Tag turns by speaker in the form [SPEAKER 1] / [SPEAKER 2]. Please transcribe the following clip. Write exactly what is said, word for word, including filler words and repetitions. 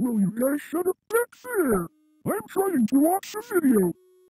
[SPEAKER 1] Will you guys shut up back there? I'm trying to watch a video.